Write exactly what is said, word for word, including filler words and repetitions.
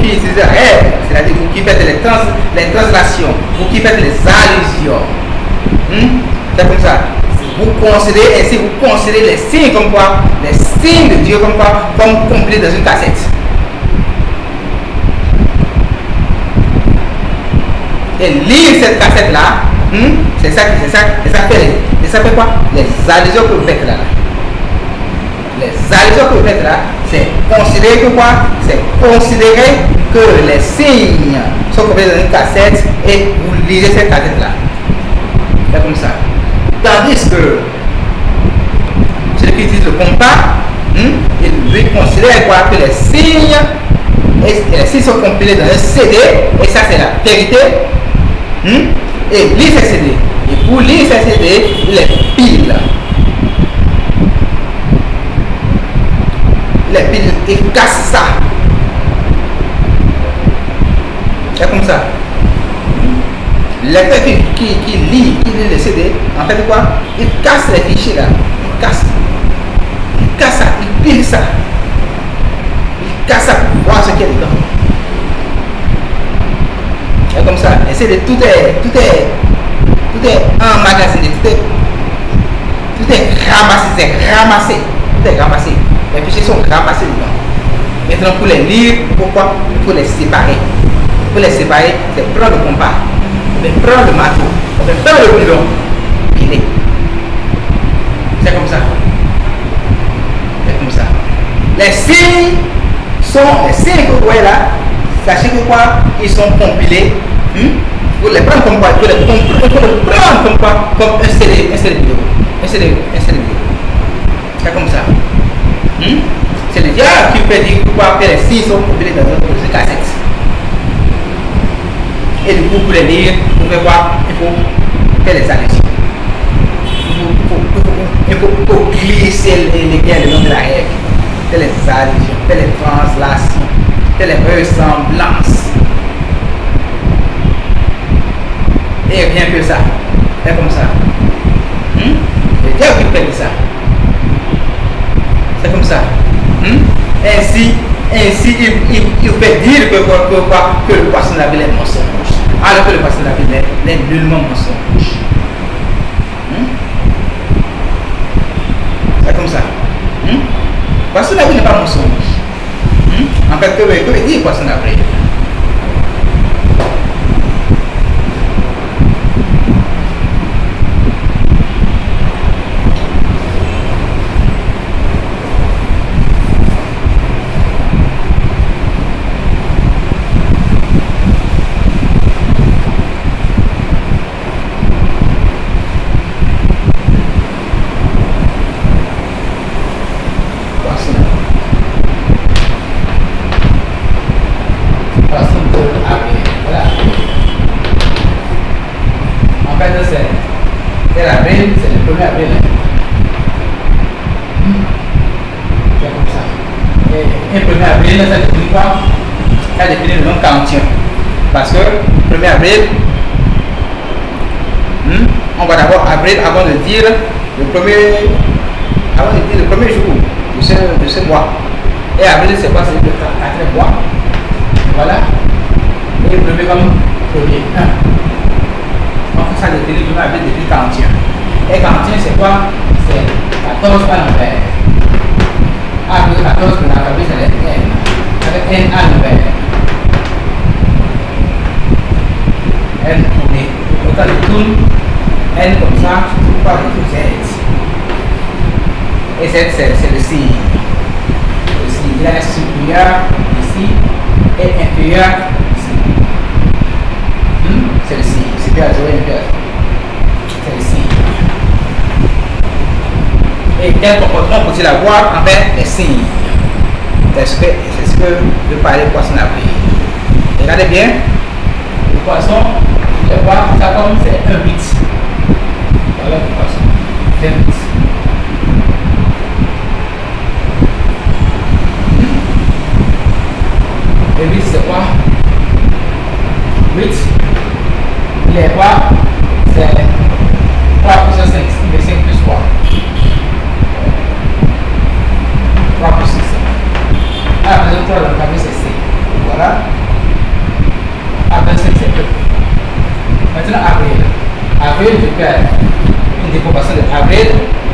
qui utilisez rêve, c'est-à-dire vous qui faites les, trans, les translations, vous qui faites les allusions. Hmm? C'est comme ça. Vous considérez ainsi, vous considérez les signes comme quoi, les signes de Dieu comme quoi, comme compilés dans une cassette. Et lire cette cassette là, hmm, c'est ça, c'est ça, c'est ça fait, c'est ça fait quoi? Les allusions que vous faites là. Les allusions que vous faites là, c'est considérer que quoi? C'est considérer que les signes sont compilés dans une cassette et vous lisez cette cassette là. C'est comme ça. Tandis que celui qui utilise le compas, hmm, il lui considère quoi? Que les signes, et les signes sont compilés dans un C D, et ça c'est la vérité. Hmm? Et lit ces C D. Et pour lire ces C D, il les pile. Il les pile et casse ça. C'est comme ça. Le lecteur qui, qui, qui lit, qui lit les C D, en fait quoi? Il casse les fichiers là. Il casse. Il casse ça. Il pile ça. Il casse ça pour voir ce qu'il y a dedans. C'est comme ça. Et c'est de tout est, tout est, tout est emmagasiné, tout est, tout est ramassé, c'est ramassé, tout est ramassé. Les fichiers sont ramassés dedans. Maintenant pour les lire, pourquoi? Il faut les séparer. Pour les séparer, c'est prendre le compas, on va prendre le marteau, on va prendre le bidon, piler. C'est comme ça. C'est comme ça. Les signes sont les signes que vous voyez là. Sachez que quoi, ils sont compilés. Hmm? Vous les prendre comme quoi, vous les, vous les prendre comme quoi, comme un C D, un C D vidéo, un C D, un C D vidéo. C'est comme ça. Hmm? C'est le diable qui peut dire quoi, que les signes sont compilés dans notre cassette. Et du coup, pour les lire, vous pouvez voir, il faut faire les allusions. Il faut, il faut glisser les, les gains le nom de la règle. Faire les allusions, faire les translations. De les ressemblances. Et rien que ça. C'est comme ça. Hmm? Le diable qui fait ça. C'est comme ça. Hmm? Ainsi, ainsi il, il, il fait dire que, que, que, que le poisson d'avril est mensonge. Alors que le poisson d'avril est, est nullement mensonge. Hmm? C'est comme ça. Hmm? Le poisson d'avril n'est pas mensonge. En fait, que veut dire poisson d'avril? Ça définit quoi? Ça définit le nom quantien. Parce que premier avril, hmm, on va d'abord avril avant de dire le premier, avant de dire le premier jour de ce, de ce mois. Et avril, c'est quoi? C'est le quatrième mois. Voilà. Et le premier comme premier. Donc ça définit le premier avril définit quantien. Et quantien, c'est quoi? C'est quatorze à l'envers. Avril quatorze pour la fabrique, c'est N. Avec N à l'envers. N tourné. Donc quand il tourne, N comme ça, je trouve pas du tout Z. Et Z c'est le signe. Le signe. Il y a un supérieur ici et inférieur ici. Hmm? C'est le signe. Supérieur zéro et inférieur. C'est le signe. Et quel comportement peut-il avoir envers les signes? C'est ce que, c'est ce que je parlais poisson d'avril. Regardez bien, le poisson, je vois ça comme c'est un huit. Voilà le poisson, c'est un huit. Le huit c'est quoi? huit, il est quoi? C'est trois plus cinq, mais cinq plus trois. trois plus six. Ah, mais le trois, le c'est C. Voilà. vingt-cinq septembre. Maintenant, avril. Avril, je fais une décoration de avril.